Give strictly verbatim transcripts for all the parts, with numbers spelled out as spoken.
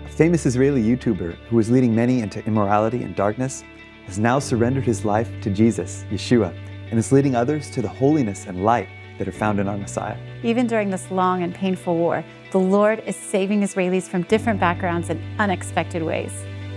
a famous Israeli YouTuber who was leading many into immorality and darkness, has now surrendered his life to Jesus, Yeshua, and is leading others to the holiness and light that are found in our Messiah. Even during this long and painful war, the Lord is saving Israelis from different backgrounds in unexpected ways.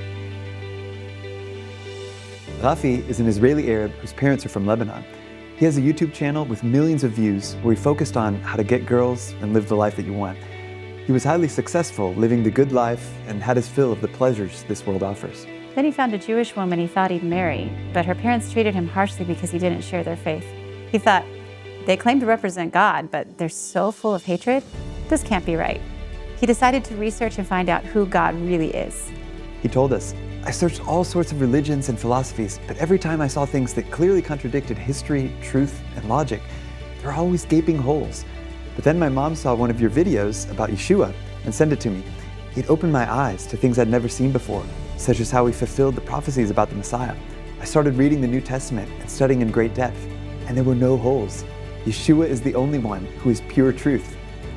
Rafi is an Israeli Arab whose parents are from Lebanon. He has a YouTube channel with millions of views where he focused on how to get girls and live the life that you want. He was highly successful, living the good life, and had his fill of the pleasures this world offers. Then he found a Jewish woman he thought he'd marry, but her parents treated him harshly because he didn't share their faith. He thought, they claim to represent God, but they're so full of hatred, this can't be right. He decided to research and find out who God really is. He told us, I searched all sorts of religions and philosophies, but every time I saw things that clearly contradicted history, truth, and logic, there were always gaping holes. But then my mom saw one of your videos about Yeshua and sent it to me. It opened my eyes to things I'd never seen before, such as how he fulfilled the prophecies about the Messiah. I started reading the New Testament and studying in great depth, and there were no holes. Yeshua is the only one who is pure truth.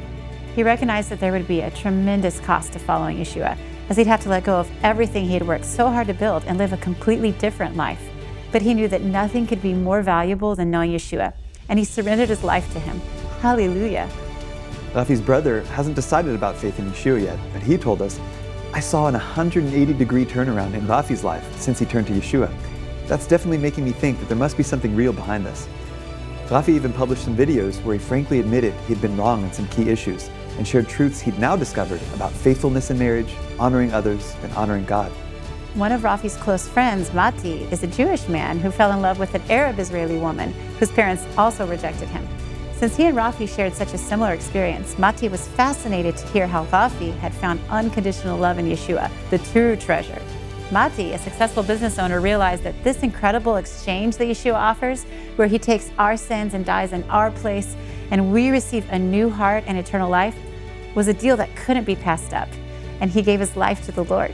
He recognized that there would be a tremendous cost to following Yeshua, as he'd have to let go of everything he had worked so hard to build and live a completely different life. But he knew that nothing could be more valuable than knowing Yeshua, and he surrendered his life to him. Hallelujah. Rafi's brother hasn't decided about faith in Yeshua yet, but he told us, I saw an one hundred eighty degree turnaround in Rafi's life since he turned to Yeshua. That's definitely making me think that there must be something real behind this. Rafi even published some videos where he frankly admitted he'd been wrong on some key issues and shared truths he'd now discovered about faithfulness in marriage, honoring others, and honoring God. One of Rafi's close friends, Mati, is a Jewish man who fell in love with an Arab Israeli woman whose parents also rejected him. Since he and Rafi shared such a similar experience, Mati was fascinated to hear how Rafi had found unconditional love in Yeshua, the true treasure. Mati, a successful business owner, realized that this incredible exchange that Yeshua offers, where he takes our sins and dies in our place, and we receive a new heart and eternal life, was a deal that couldn't be passed up, and he gave his life to the Lord.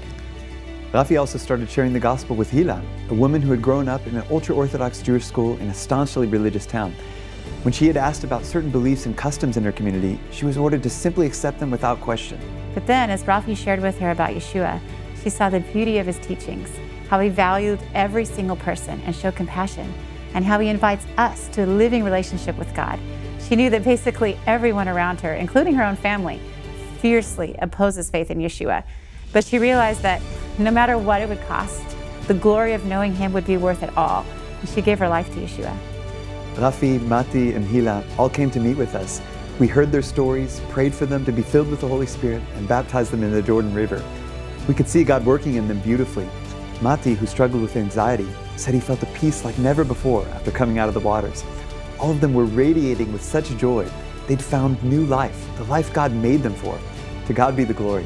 Rafi also started sharing the gospel with Hila, a woman who had grown up in an ultra-Orthodox Jewish school in a staunchly religious town. When she had asked about certain beliefs and customs in her community, she was ordered to simply accept them without question. But then, as Rafi shared with her about Yeshua, she saw the beauty of his teachings, how he valued every single person and showed compassion, and how he invites us to a living relationship with God. She knew that basically everyone around her, including her own family, fiercely opposes faith in Yeshua. But she realized that no matter what it would cost, the glory of knowing him would be worth it all. And she gave her life to Yeshua. Rafi, Mati, and Hila all came to meet with us. We heard their stories, prayed for them to be filled with the Holy Spirit, and baptized them in the Jordan River. We could see God working in them beautifully. Mati, who struggled with anxiety, said he felt a peace like never before after coming out of the waters. All of them were radiating with such joy. They'd found new life, the life God made them for. To God be the glory.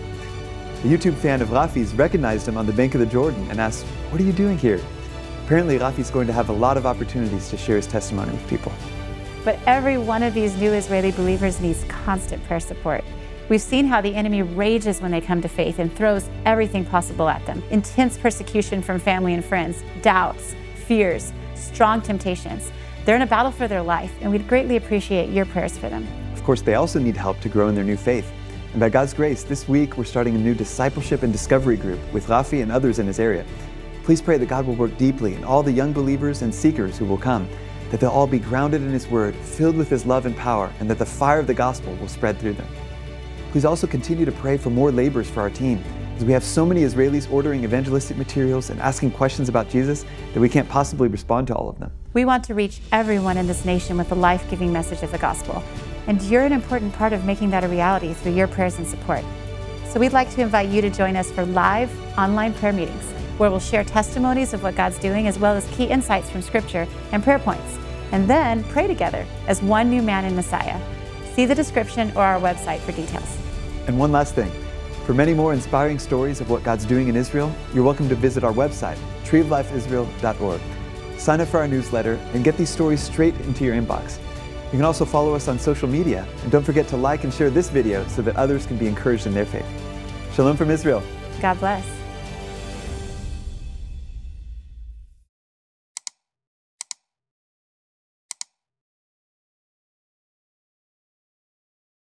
A YouTube fan of Rafi's recognized him on the bank of the Jordan and asked, what are you doing here? Apparently, Rafi's going to have a lot of opportunities to share his testimony with people. But every one of these new Israeli believers needs constant prayer support. We've seen how the enemy rages when they come to faith and throws everything possible at them. Intense persecution from family and friends, doubts, fears, strong temptations. They're in a battle for their life, and we'd greatly appreciate your prayers for them. Of course, they also need help to grow in their new faith. And by God's grace, this week we're starting a new discipleship and discovery group with Rafi and others in his area. Please pray that God will work deeply in all the young believers and seekers who will come, that they'll all be grounded in His Word, filled with His love and power, and that the fire of the gospel will spread through them. Please also continue to pray for more laborers for our team, as we have so many Israelis ordering evangelistic materials and asking questions about Jesus that we can't possibly respond to all of them. We want to reach everyone in this nation with the life-giving message of the gospel, and you're an important part of making that a reality through your prayers and support. So we'd like to invite you to join us for live online prayer meetings, where we'll share testimonies of what God's doing, as well as key insights from Scripture and prayer points, and then pray together as one new man in Messiah. See the description or our website for details. And one last thing. For many more inspiring stories of what God's doing in Israel, you're welcome to visit our website, tree of life israel dot org. Sign up for our newsletter and get these stories straight into your inbox. You can also follow us on social media, and don't forget to like and share this video so that others can be encouraged in their faith. Shalom from Israel. God bless.